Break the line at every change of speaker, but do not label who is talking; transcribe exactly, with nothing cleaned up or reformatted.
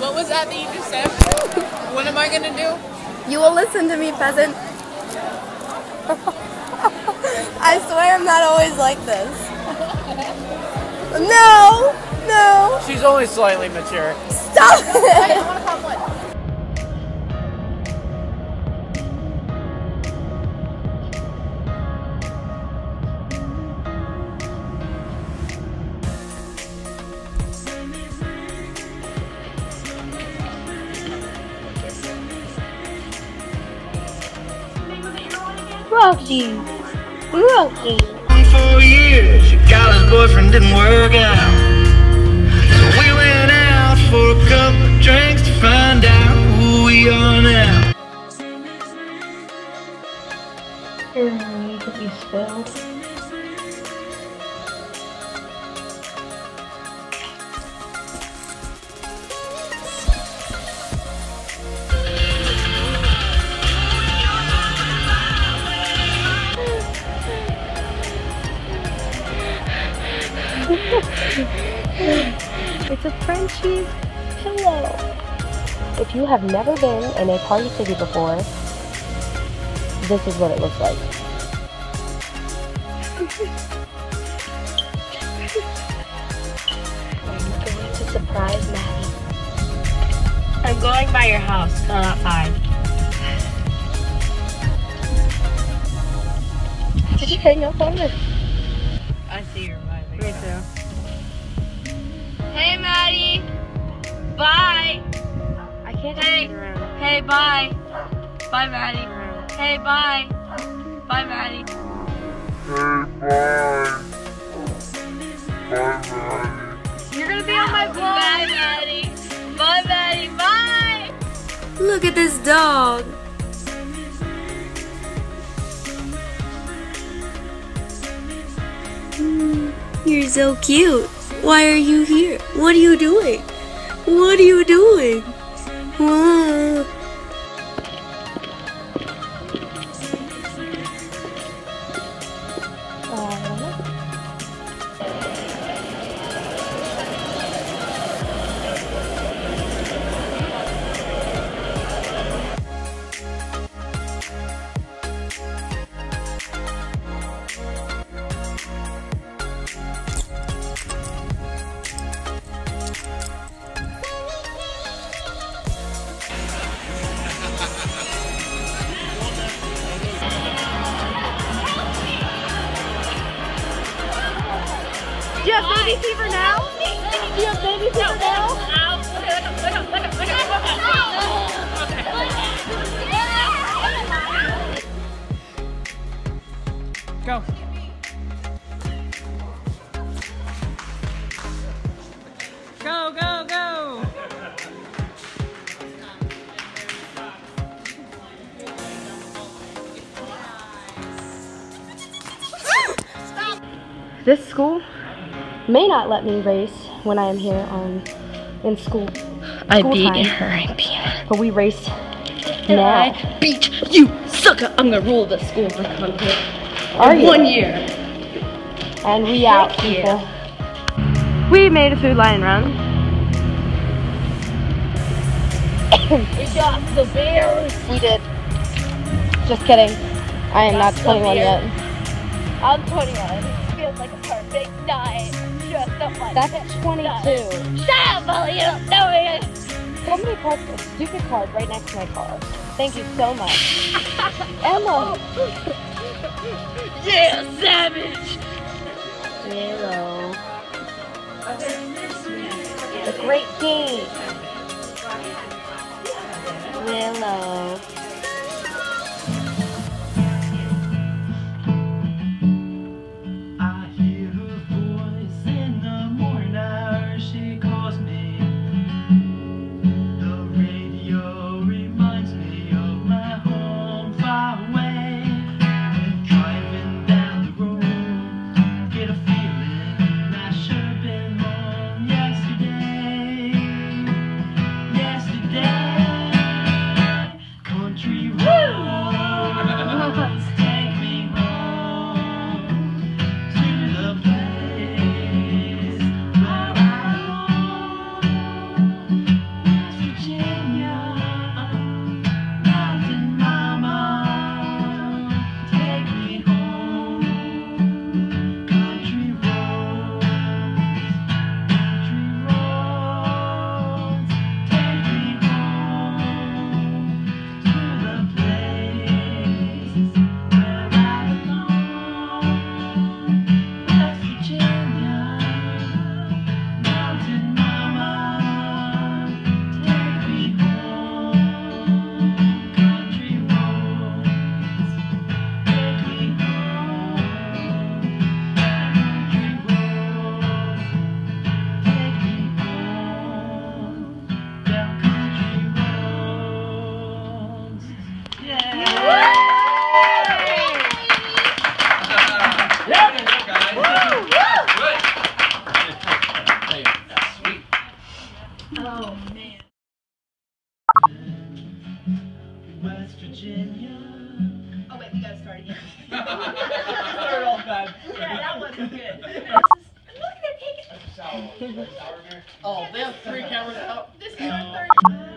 What was that that you just said? What am I gonna do?
You will listen to me, peasant. I swear I'm not always like this. No! No!
She's only slightly mature.
Stop it!
I want to pop one.
Rocky. Rocky.
For years, your college boyfriend didn't work out. So we went out for a couple of drinks to find out who we are now.
Your money could be spilled. It's a Frenchie's pillow. If you have never been in a party city before, this is what it looks like. I'm going to surprise Maddie.
I'm going by your house. Go outside.
Did you hang up on it?
I see you're vibing.
Me too.
Hey, Maddie. Bye.
I can't
Hey.
just around.
Hey, bye. Bye, Maddie. Hey, bye. Bye, Maddie.
You're gonna be on my vlog.
Bye, Maddie. Bye, Maddie. Bye.
Look at this dog. Mm, you're so cute. Why are you here? What are you doing? What are you doing? Whoa. Do you have baby fever now? Do you have baby fever now?
Go. Go, go, go.
This school may not let me race when I am here on in school.
I
school
beat
time.
her. I beat her.
But we race now.
I beat you, sucker. I'm gonna rule the school for content.
Are you?
One year.
And we out, people. We made a food line run.
We got the bears.
We did. Just kidding. I am not twenty-one yet.
I'm twenty-one. Feels like a perfect night. Just a fun
That's twenty-two.
Shut up, Molly. You don't know it.
Somebody parked a stupid card right next to my car. Thank you so much. Emma.
Yeah, savage.
Hello. The great king. Willow.
I hear her voice in the morning hours. She calls me. The radio reminds me of my home far away. Driving down the road, get a feeling I should have been home yesterday. Yesterday. West Virginia.
Oh wait, we gotta start again.
Start off bad.
Yeah, that wasn't good. This is, look at that cake.
Oh, they have three cameras out.
This is our third.